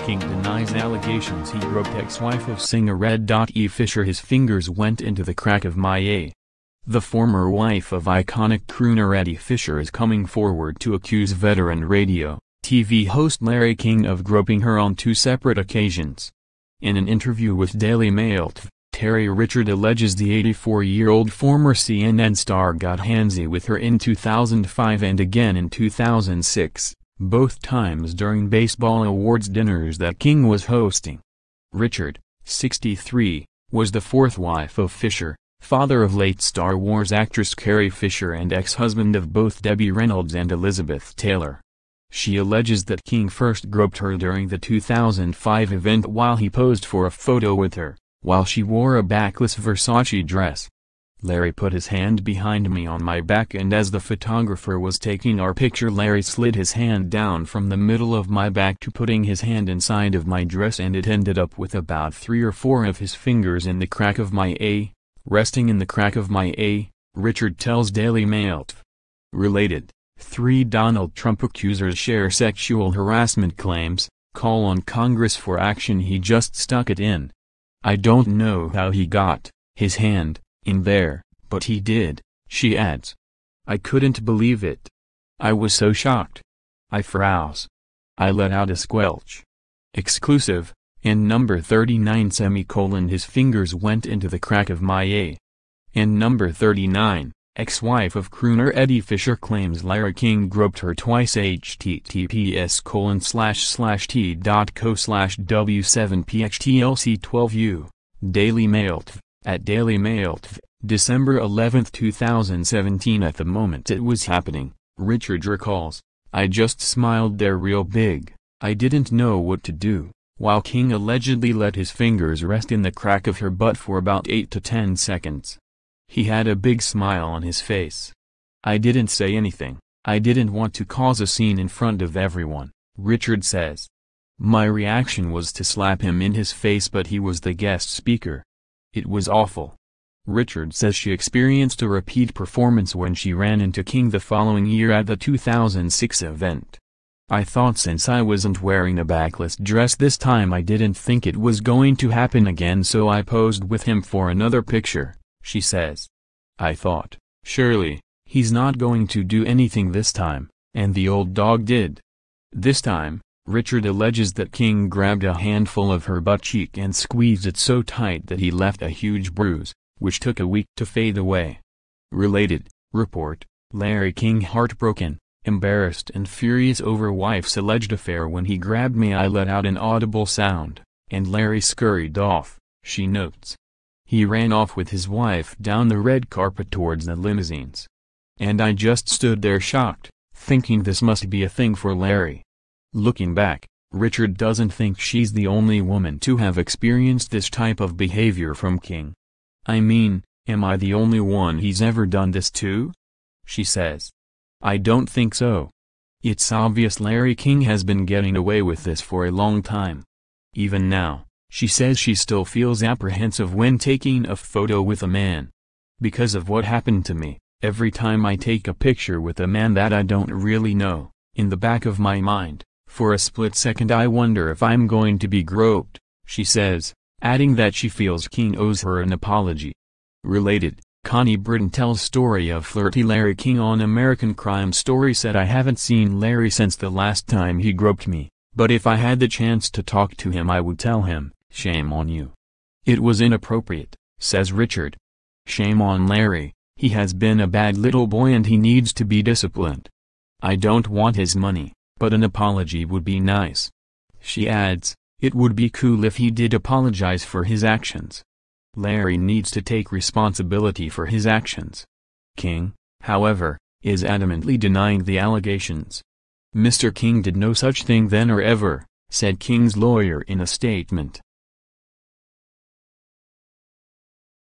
King denies allegations he groped ex-wife of singer Edd.ie Fisher. His fingers went into the crack of my eye. The former wife of iconic crooner Edd.ie Fisher is coming forward to accuse veteran radio, TV host Larry King of groping her on 2 separate occasions. In an interview with DailyMailTV, Terry Richard alleges the 84-year-old former CNN star got handsy with her in 2005 and again in 2006, both times during baseball awards dinners that King was hosting. Richard, 63, was the 4th wife of Fisher, father of late Star Wars actress Carrie Fisher and ex-husband of both Debbie Reynolds and Elizabeth Taylor. She alleges that King first groped her during the 2005 event while he posed for a photo with her, while she wore a backless Versace dress. Larry put his hand behind me on my back, and as the photographer was taking our picture, Larry slid his hand down from the middle of my back to putting his hand inside of my dress, and it ended up with about 3 or 4 of his fingers in the crack of my eye, resting in the crack of my eye, Richard tells DailyMailTV. Related, 3 Donald Trump accusers share sexual harassment claims, call on Congress for action. He just stuck it in. I don't know how he got his hand in there, but he did, she adds. I couldn't believe it. I was so shocked. I froze. I let out a squelch. Exclusive, and number 39 His fingers went into the crack of my eye. And number 39, ex-wife of crooner Edd.ie Fisher claims Larry King groped her twice. https://t.co/w7phtLC12u, DailyMailTV, at DailyMailTV, December 11, 2017. At the moment it was happening, Richard recalls, I just smiled there real big. I didn't know what to do, while King allegedly let his fingers rest in the crack of her butt for about 8 to 10 seconds. He had a big smile on his face. I didn't say anything. I didn't want to cause a scene in front of everyone, Richard says. My reaction was to slap him in his face, but he was the guest speaker. It was awful. Richard says she experienced a repeat performance when she ran into King the following year at the 2006 event. I thought since I wasn't wearing a backless dress this time, I didn't think it was going to happen again, so I posed with him for another picture, she says. I thought, surely, he's not going to do anything this time, and the old dog did. This time, Richard alleges that King grabbed a handful of her butt cheek and squeezed it so tight that he left a huge bruise, which took a week to fade away. Related, report, Larry King heartbroken, embarrassed and furious over wife's alleged affair. When he grabbed me I let out an audible sound, and Larry scurried off, she notes. He ran off with his wife down the red carpet towards the limousines. And I just stood there shocked, thinking this must be a thing for Larry. Looking back, Richard doesn't think she's the only woman to have experienced this type of behavior from King. I mean, am I the only one he's ever done this to? She says. I don't think so. It's obvious Larry King has been getting away with this for a long time. Even now, she says she still feels apprehensive when taking a photo with a man. Because of what happened to me, every time I take a picture with a man that I don't really know, in the back of my mind, for a split second I wonder if I'm going to be groped, she says, adding that she feels King owes her an apology. Related, Connie Britton tells story of flirty Larry King on American Crime Story. Said I haven't seen Larry since the last time he groped me, but if I had the chance to talk to him I would tell him, shame on you. It was inappropriate, says Richard. Shame on Larry, he has been a bad little boy and he needs to be disciplined. I don't want his money, but an apology would be nice. She adds, it would be cool if he did apologize for his actions. Larry needs to take responsibility for his actions. King, however, is adamantly denying the allegations. Mr. King did no such thing then or ever, said King's lawyer in a statement.